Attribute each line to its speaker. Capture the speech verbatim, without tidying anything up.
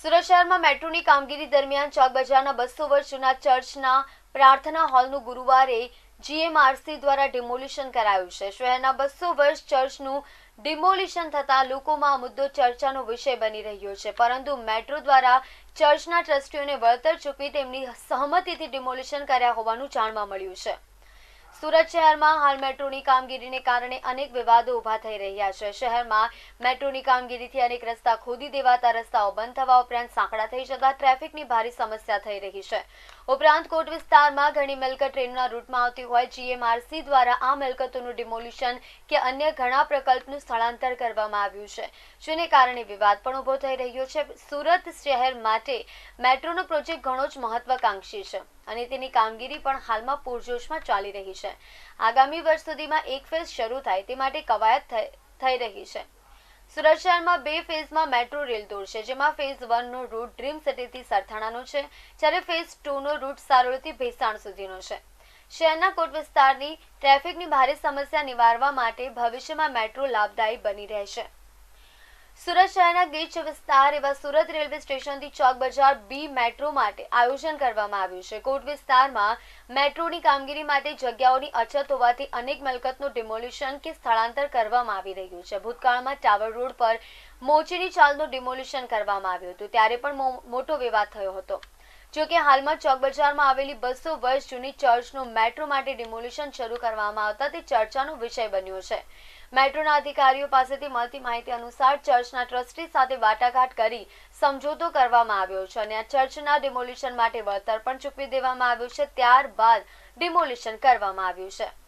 Speaker 1: સુરત શહેરમાં મેટ્રોની કામગીરી દરમિયાન ચોક બજારના બસો વર્ષ જૂના ચર્ચના પ્રાર્થના હોલનું ગુરુવારે જીએમઆરસી દ્વારા ડિમોલિશન કરાયું છે। શહેરના બસો વર્ષ ચર્ચનું ડિમોલિશન થતાં લોકોમાં આ મુદ્દો ચર્ચાનો વિષય બની રહ્યો છે, પરંતુ મેટ્રો દ્વારા ચર્ચના ટ્રસ્ટીઓને વળતર ચૂકવી તેમની સહમતિથી ડિમોલિશન કર્યા હોવાનું જાણવા મળ્યું છે। સુરત શહેરમાં હાલ મેટ્રોની કામગીરીને કારણે અનેક વિવાદો ઊભા થઈ રહ્યા છે। શહેરમાં મેટ્રોની કામગીરીથી અનેક રસ્તા ખોદી દેવાતા રસ્તાઓ બંધ થવા ઉપરાંત સાંકડા થઈ જતા ટ્રાફિકની ભારે સમસ્યા થઈ રહી છે। ઉપરાંત કોટ વિસ્તારમાં ઘણી મિલકત ટ્રેનના રૂટમાં આવતી હોય જીએમઆરસી દ્વારા આ મિલકતોનું ડિમોલિશન કે અન્ય ઘણા પ્રકલ્પનું સ્થળાંતર કરવામાં આવ્યું છે, જેને કારણે વિવાદ પણ ઊભો થઈ રહ્યો છે। સુરત શહેર માટે મેટ્રોનો પ્રોજેક્ટ ઘણો જ મહત્વાકાંક્ષી છે અને તેની કામગીરી પણ હાલમાં પૂરજોશમાં ચાલી રહી છે। આગામી વર્ષ સુધીમાં એક ફેઝ શરૂ થાય તે માટે કવાયત થઈ રહી છે। સુરત શહેરમાં બે ફેઝમાં મેટ્રો રેલ દોડશે, જેમાં ફેઝ વનનો રૂટ ડ્રીમ સિટીથી સરથાણાનો છે, જ્યારે ફેઝ ટુનો રૂટ સારોલથી ભેસાણ સુધીનો છે। શહેરના કોટ વિસ્તારની ટ્રાફિકની ભારે સમસ્યા નિવારવા માટે ભવિષ્યમાં મેટ્રો લાભદાયી બની રહેશે। સુરત શહેરના ગીચ વિસ્તાર એવા સુરત રેલવે સ્ટેશનથી ચોક બજાર બી મેટ્રો માટે આયોજન કરવામાં આવ્યું છે। કોટ વિસ્તારમાં મેટ્રોની કામગીરી માટે જગ્યાઓની અછત હોવાથી અનેક મિલકતનું ડિમોલિશન કે સ્થળાંતર કરવામાં આવી રહ્યું છે। ભૂતકાળમાં ટાવર રોડ પર મોચીની ચાલનું ડિમોલિશન કરવામાં આવ્યું હતું, ત્યારે પણ મોટો વિવાદ થયો હતો। જોકે હાલમાં ચોક બજારમાં આવેલી બસો વર્ષ જૂની ચર્ચનું મેટ્રો માટે ડિમોલિશન શરૂ કરવામાં આવતા તે ચર્ચાનો વિષય બન્યો છે। મેટ્રોના અધિકારીઓ પાસેથી મળતી માહિતી અનુસાર ચર્ચના ટ્રસ્ટી સાથે વાટાઘાટ કરી સમજૂતો કરવામાં આવ્યો છે અને આ ચર્ચના ડિમોલિશન માટે વળતર પણ ચૂકવી દેવામાં આવ્યું છે, ત્યારબાદ ડિમોલિશન કરવામાં આવ્યું છે।